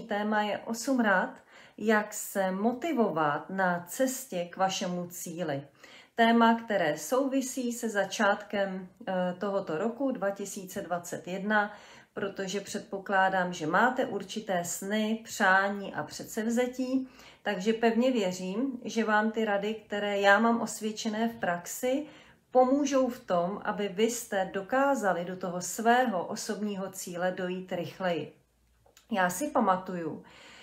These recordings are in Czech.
téma je 8 rad, jak se motivovat na cestě k vašemu cíli. Téma, které souvisí se začátkem tohoto roku 2021, protože předpokládám, že máte určité sny, přání a předsevzetí, takže pevně věřím, že vám ty rady, které já mám osvědčené v praxi, pomůžou v tom, aby vy jste dokázali do toho svého osobního cíle dojít rychleji. Já si pamatuju,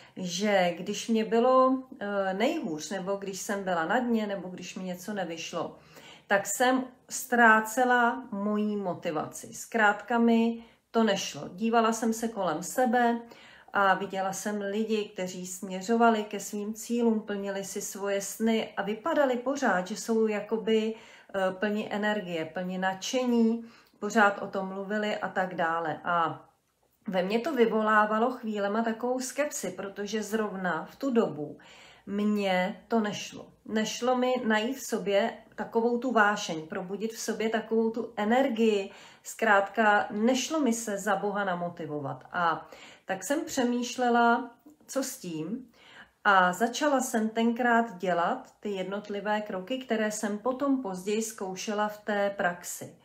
že když mě bylo nejhůř, nebo když jsem byla na dně, nebo když mi něco nevyšlo, tak jsem ztrácela moji motivaci. Zkrátka mi to nešlo. Dívala jsem se kolem sebe a viděla jsem lidi, kteří směřovali ke svým cílům, plnili si svoje sny a vypadali pořád, že jsou jakoby plní energie, plní nadšení, pořád o tom mluvili a tak dále. A ve mně to vyvolávalo chvílema takovou skepsi, protože zrovna v tu dobu mně to nešlo. Nešlo mi najít v sobě takovou tu vášeň, probudit v sobě takovou tu energii, zkrátka nešlo mi se za Boha namotivovat. A tak jsem přemýšlela, co s tím, a začala jsem tenkrát dělat ty jednotlivé kroky, které jsem potom později zkoušela v té praxi.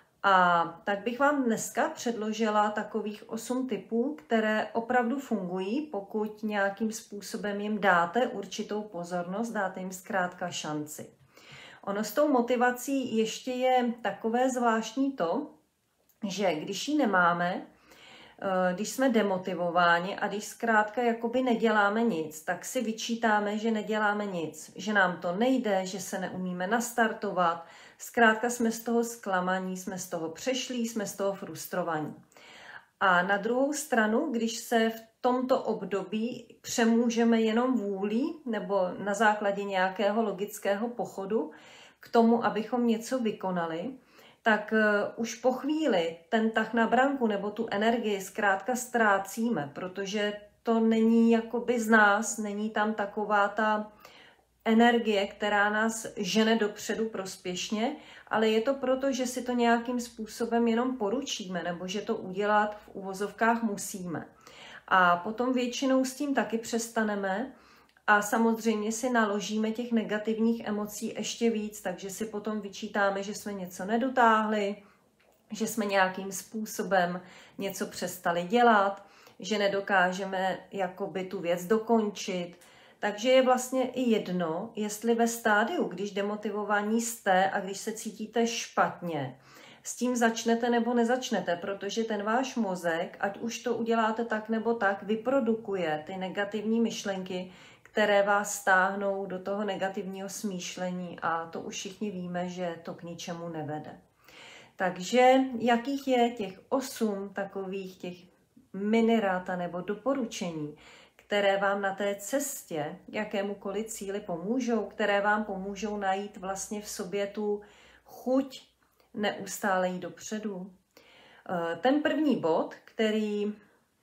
A tak bych vám dneska předložila takových 8 typů, které opravdu fungují, pokud nějakým způsobem jim dáte určitou pozornost, dáte jim zkrátka šanci. Ono s tou motivací ještě je takové zvláštní to, že když ji nemáme, když jsme demotivováni a když zkrátka jakoby neděláme nic, tak si vyčítáme, že neděláme nic, že nám to nejde, že se neumíme nastartovat. Zkrátka jsme z toho zklamaní, jsme z toho přešlí, jsme z toho frustrovaní. A na druhou stranu, když se v tomto období přemůžeme jenom vůlí nebo na základě nějakého logického pochodu k tomu, abychom něco vykonali, tak už po chvíli ten tah na branku nebo tu energii zkrátka ztrácíme, protože to není jakoby z nás, není tam taková ta energie, která nás žene dopředu prospěšně, ale je to proto, že si to nějakým způsobem jenom poručíme nebo že to udělat v uvozovkách musíme. A potom většinou s tím taky přestaneme a samozřejmě si naložíme těch negativních emocí ještě víc, takže si potom vyčítáme, že jsme něco nedotáhli, že jsme nějakým způsobem něco přestali dělat, že nedokážeme jakoby tu věc dokončit. Takže je vlastně i jedno, jestli ve stádiu, když demotivovaní jste a když se cítíte špatně, s tím začnete nebo nezačnete, protože ten váš mozek, ať už to uděláte tak nebo tak, vyprodukuje ty negativní myšlenky, které vás stáhnou do toho negativního smýšlení a to už všichni víme, že to k ničemu nevede. Takže jakých je těch 8 takových těch minirát nebo doporučení, které vám na té cestě, jakémukoliv cíli pomůžou, které vám pomůžou najít vlastně v sobě tu chuť neustále jít dopředu. Ten první bod, který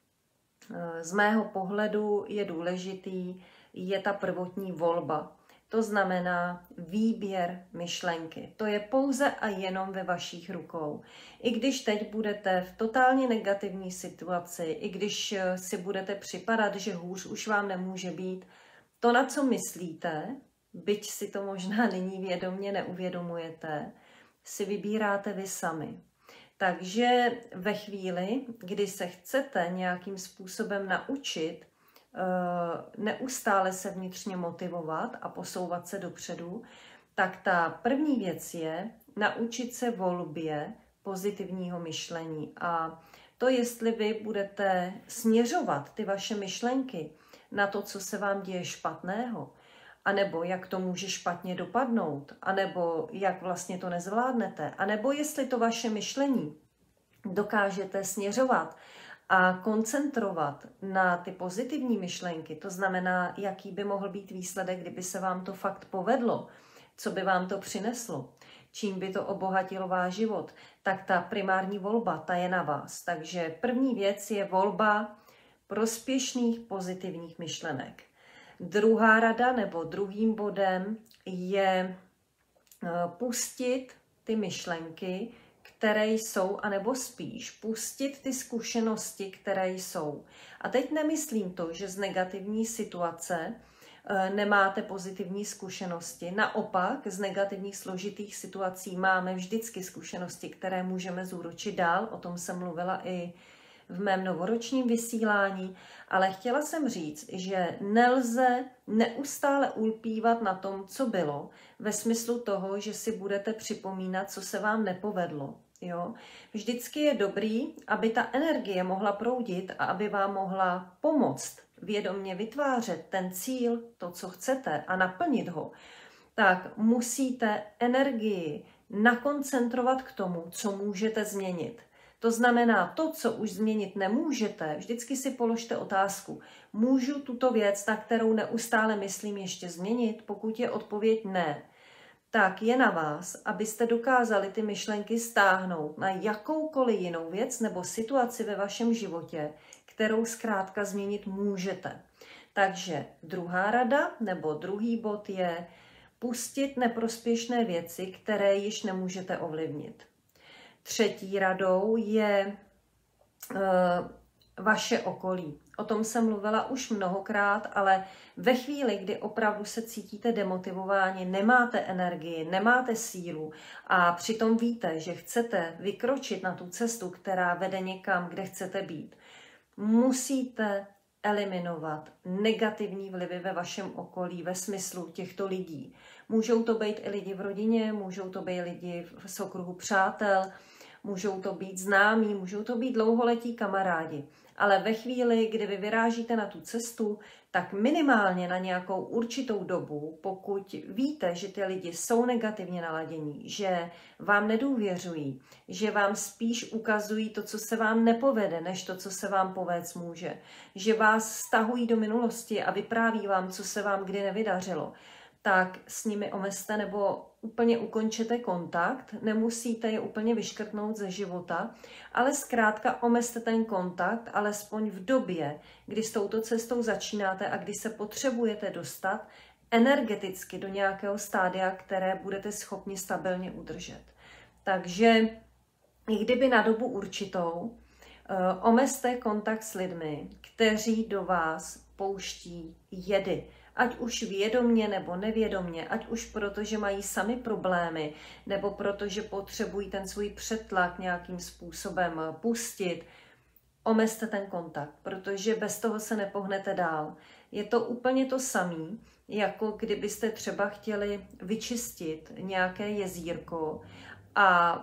z mého pohledu je důležitý, je ta prvotní volba. To znamená výběr myšlenky. To je pouze a jenom ve vašich rukou. I když teď budete v totálně negativní situaci, i když si budete připadat, že hůř už vám nemůže být, to, na co myslíte, byť si to možná nyní vědomě neuvědomujete, si vybíráte vy sami. Takže ve chvíli, kdy se chcete nějakým způsobem naučit neustále se vnitřně motivovat a posouvat se dopředu, tak ta první věc je naučit se volbě pozitivního myšlení. A to, jestli vy budete směřovat ty vaše myšlenky na to, co se vám děje špatného, anebo jak to může špatně dopadnout, anebo jak vlastně to nezvládnete, anebo jestli to vaše myšlení dokážete směřovat a koncentrovat na ty pozitivní myšlenky, to znamená, jaký by mohl být výsledek, kdyby se vám to fakt povedlo, co by vám to přineslo, čím by to obohatilo váš život, tak ta primární volba, ta je na vás. Takže první věc je volba prospěšných pozitivních myšlenek. Druhá rada nebo druhým bodem je pustit ty myšlenky, které jsou, anebo spíš pustit ty zkušenosti, které jsou. A teď nemyslím to, že z negativní situace nemáte pozitivní zkušenosti. Naopak, z negativních složitých situací máme vždycky zkušenosti, které můžeme zúročit dál. O tom jsem mluvila i v mém novoročním vysílání, ale chtěla jsem říct, že nelze neustále ulpívat na tom, co bylo, ve smyslu toho, že si budete připomínat, co se vám nepovedlo. Jo? Vždycky je dobrý, aby ta energie mohla proudit a aby vám mohla pomoct vědomě vytvářet ten cíl, to, co chcete, a naplnit ho, tak musíte energii nakoncentrovat k tomu, co můžete změnit. To znamená, to, co už změnit nemůžete, vždycky si položte otázku, můžu tuto věc, na kterou neustále myslím, ještě změnit? Pokud je odpověď ne, tak je na vás, abyste dokázali ty myšlenky stáhnout na jakoukoliv jinou věc nebo situaci ve vašem životě, kterou zkrátka změnit můžete. Takže druhá rada nebo druhý bod je pustit neprospěšné věci, které již nemůžete ovlivnit. Třetí radou je vaše okolí. O tom jsem mluvila už mnohokrát, ale ve chvíli, kdy opravdu se cítíte demotivováni, nemáte energii, nemáte sílu a přitom víte, že chcete vykročit na tu cestu, která vede někam, kde chcete být, musíte eliminovat negativní vlivy ve vašem okolí ve smyslu těchto lidí. Můžou to být i lidi v rodině, můžou to být lidi v okruhu přátel, můžou to být známí, můžou to být dlouholetí kamarádi. Ale ve chvíli, kdy vy vyrážíte na tu cestu, tak minimálně na nějakou určitou dobu, pokud víte, že ty lidi jsou negativně naladění, že vám nedůvěřují, že vám spíš ukazují to, co se vám nepovede, než to, co se vám povést může, že vás stahují do minulosti a vypráví vám, co se vám kdy nevydařilo, tak s nimi omezte nebo úplně ukončete kontakt, nemusíte je úplně vyškrtnout ze života, ale zkrátka omezte ten kontakt, alespoň v době, kdy s touto cestou začínáte a kdy se potřebujete dostat energeticky do nějakého stádia, které budete schopni stabilně udržet. Takže i kdyby na dobu určitou, omezte kontakt s lidmi, kteří do vás pouští jedy. Ať už vědomně nebo nevědomně, ať už proto, že mají sami problémy, nebo proto, že potřebují ten svůj přetlak nějakým způsobem pustit, omezte ten kontakt, protože bez toho se nepohnete dál. Je to úplně to samé, jako kdybyste třeba chtěli vyčistit nějaké jezírko a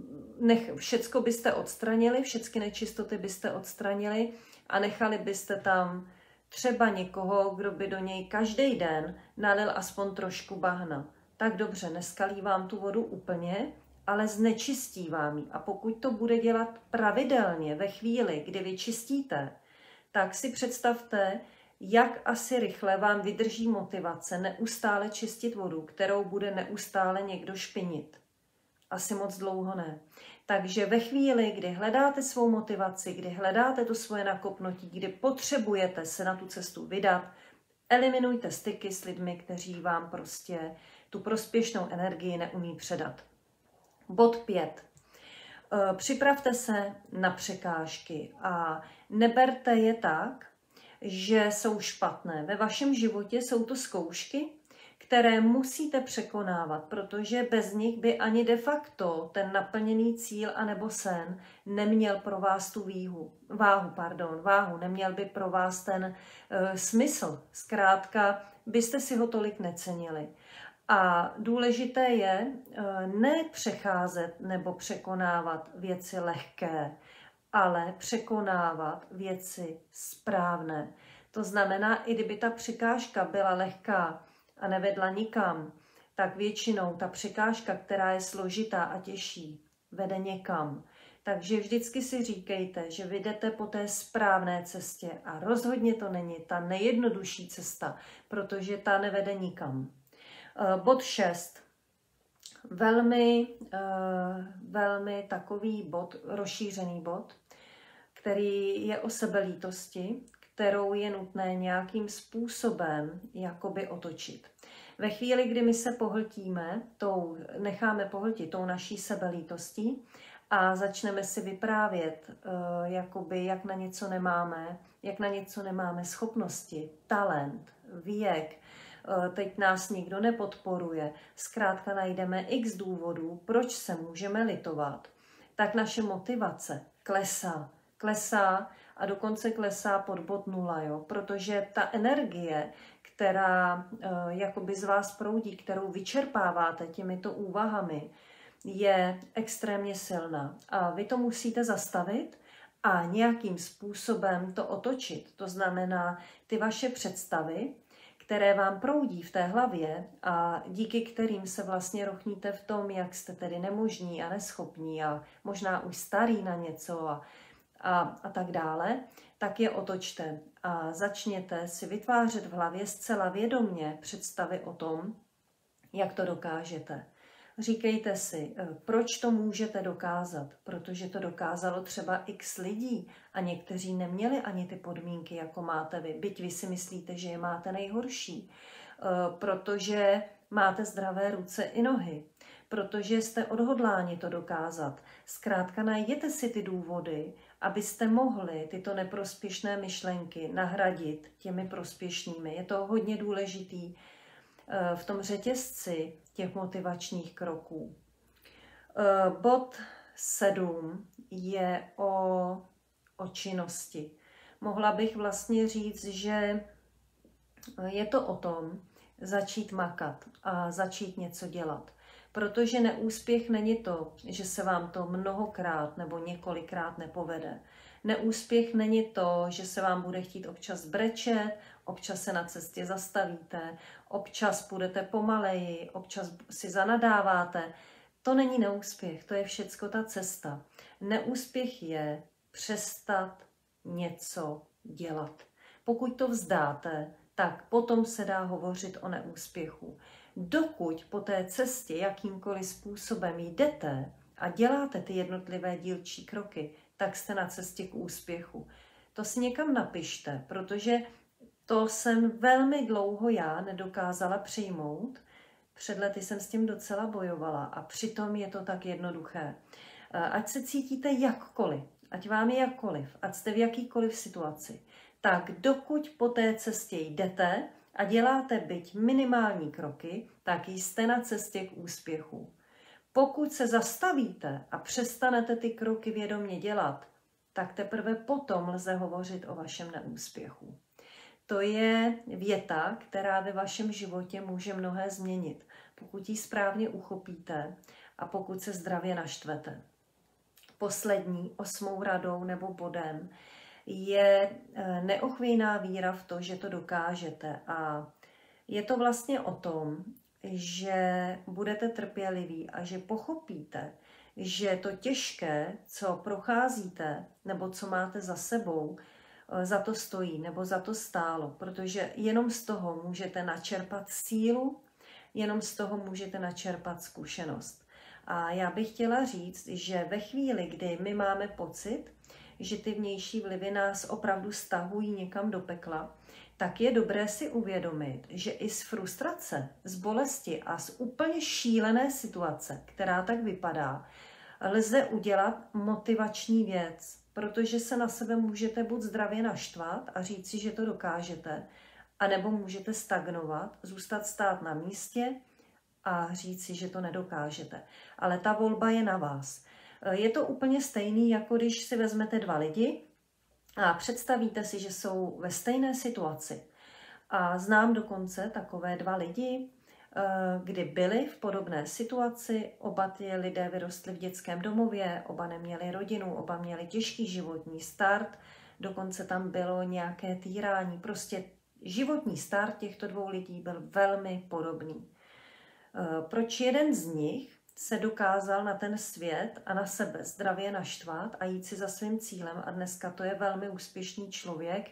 všecko byste odstranili, všechny nečistoty byste odstranili a nechali byste tam třeba někoho, kdo by do něj každý den nalil aspoň trošku bahna. Tak dobře, neskalí vám tu vodu úplně, ale znečistí vám ji. A pokud to bude dělat pravidelně ve chvíli, kdy vy čistíte, tak si představte, jak asi rychle vám vydrží motivace neustále čistit vodu, kterou bude neustále někdo špinit. Asi moc dlouho ne. Takže ve chvíli, kdy hledáte svou motivaci, kdy hledáte to svoje nakopnutí, kdy potřebujete se na tu cestu vydat, eliminujte styky s lidmi, kteří vám prostě tu prospěšnou energii neumí předat. Bod 5. Připravte se na překážky a neberte je tak, že jsou špatné. Ve vašem životě jsou to zkoušky, které musíte překonávat, protože bez nich by ani de facto ten naplněný cíl anebo sen neměl pro vás tu váhu, neměl by pro vás ten smysl. Zkrátka byste si ho tolik necenili. A důležité je ne přecházet nebo překonávat věci lehké, ale překonávat věci správné. To znamená, i kdyby ta překážka byla lehká a nevedla nikam, tak většinou ta překážka, která je složitá a těžší, vede někam. Takže vždycky si říkejte, že vy jdete po té správné cestě a rozhodně to není ta nejjednodušší cesta, protože ta nevede nikam. Bod 6. Velmi takový bod, rozšířený bod, který je o sebelítosti, kterou je nutné nějakým způsobem jakoby otočit. Ve chvíli, kdy my se necháme pohltit tou naší sebelítostí a začneme si vyprávět, jakoby, jak na něco nemáme schopnosti, talent, věk, teď nás nikdo nepodporuje, zkrátka najdeme x důvodů, proč se můžeme litovat, tak naše motivace klesá a dokonce klesá pod bod 0, jo? Protože ta energie, která jakoby z vás proudí, kterou vyčerpáváte těmito úvahami, je extrémně silná. A vy to musíte zastavit a nějakým způsobem to otočit. To znamená, ty vaše představy, které vám proudí v té hlavě a díky kterým se vlastně rochníte v tom, jak jste tedy nemožní a neschopní a možná už starý na něco a tak dále, tak je otočte a začněte si vytvářet v hlavě zcela vědomně představy o tom, jak to dokážete. Říkejte si, proč to můžete dokázat, protože to dokázalo třeba x lidí a někteří neměli ani ty podmínky, jako máte vy, byť vy si myslíte, že je máte nejhorší, protože máte zdravé ruce i nohy, protože jste odhodláni to dokázat. Zkrátka najděte si ty důvody, abyste mohli tyto neprospěšné myšlenky nahradit těmi prospěšnými. Je to hodně důležitý v tom řetězci těch motivačních kroků. Bod 7 je o činnosti. Mohla bych vlastně říct, že je to o tom začít makat a začít něco dělat. Protože neúspěch není to, že se vám to mnohokrát nebo několikrát nepovede. Neúspěch není to, že se vám bude chtít občas brečet, občas se na cestě zastavíte, občas půjdete pomaleji, občas si zanadáváte. To není neúspěch, to je všecko ta cesta. Neúspěch je přestat něco dělat. Pokud to vzdáte, tak potom se dá hovořit o neúspěchu. Dokud po té cestě jakýmkoliv způsobem jdete a děláte ty jednotlivé dílčí kroky, tak jste na cestě k úspěchu. To si někam napište, protože to jsem velmi dlouho já nedokázala přijmout. Před lety jsem s tím docela bojovala a přitom je to tak jednoduché. Ať se cítíte jakkoliv, ať vám je jakkoliv, ať jste v jakýkoliv situaci, tak dokud po té cestě jdete a děláte byť minimální kroky, tak jste na cestě k úspěchu. Pokud se zastavíte a přestanete ty kroky vědomě dělat, tak teprve potom lze hovořit o vašem neúspěchu. To je věta, která ve vašem životě může mnohé změnit, pokud ji správně uchopíte a pokud se zdravě naštvete. Poslední 8. radou nebo bodem je neochvějná víra v to, že to dokážete. A je to vlastně o tom, že budete trpěliví a že pochopíte, že to těžké, co procházíte nebo co máte za sebou, za to stojí nebo za to stálo, protože jenom z toho můžete načerpat sílu, jenom z toho můžete načerpat zkušenost. A já bych chtěla říct, že ve chvíli, kdy my máme pocit, že ty vnější vlivy nás opravdu stahují někam do pekla, tak je dobré si uvědomit, že i z frustrace, z bolesti a z úplně šílené situace, která tak vypadá, lze udělat motivační věc, protože se na sebe můžete buď zdravě naštvat a říct si, že to dokážete, anebo můžete stagnovat, zůstat stát na místě a říct si, že to nedokážete. Ale ta volba je na vás. Je to úplně stejný, jako když si vezmete 2 lidi a představíte si, že jsou ve stejné situaci. A znám dokonce takové 2 lidi, kdy byli v podobné situaci, oba ty lidé vyrostli v dětském domově, oba neměli rodinu, oba měli těžký životní start, dokonce tam bylo nějaké týrání, prostě životní start těchto 2 lidí byl velmi podobný. Proč jeden z nich se dokázal na ten svět a na sebe zdravě naštvat a jít si za svým cílem a dneska to je velmi úspěšný člověk,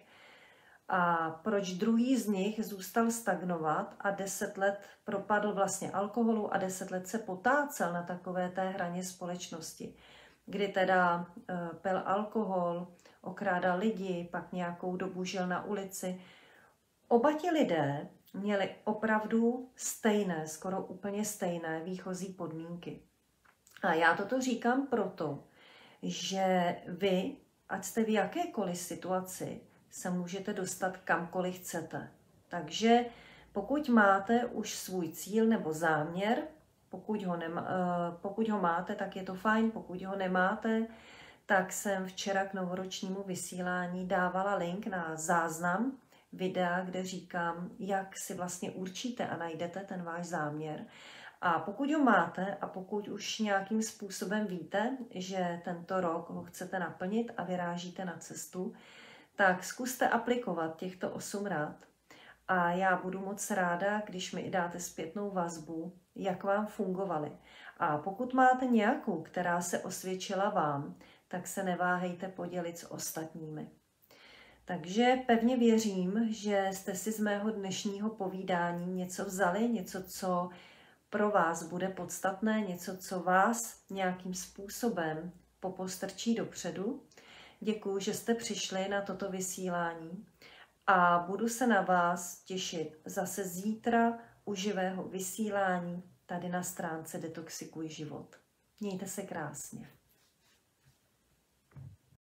a proč druhý z nich zůstal stagnovat a 10 let propadl vlastně alkoholu a 10 let se potácel na takové té hraně společnosti, kdy teda pil alkohol, okrádal lidi, pak nějakou dobu žil na ulici. Oba ti lidé měli opravdu stejné, skoro úplně stejné výchozí podmínky. A já toto říkám proto, že vy, ať jste v jakékoliv situaci, se můžete dostat kamkoliv chcete. Takže pokud máte už svůj cíl nebo záměr, pokud ho máte, tak je to fajn, pokud ho nemáte, tak jsem včera k novoročnímu vysílání dávala link na záznam videa, kde říkám, jak si vlastně určíte a najdete ten váš záměr. A pokud ho máte a pokud už nějakým způsobem víte, že tento rok ho chcete naplnit a vyrážíte na cestu, tak zkuste aplikovat těchto 8 rad. A já budu moc ráda, když mi i dáte zpětnou vazbu, jak vám fungovaly. A pokud máte nějakou, která se osvědčila vám, tak se neváhejte podělit s ostatními. Takže pevně věřím, že jste si z mého dnešního povídání něco vzali, něco, co pro vás bude podstatné, něco, co vás nějakým způsobem popostrčí dopředu. Děkuju, že jste přišli na toto vysílání a budu se na vás těšit zase zítra u živého vysílání tady na stránce Detoxikuj život. Mějte se krásně.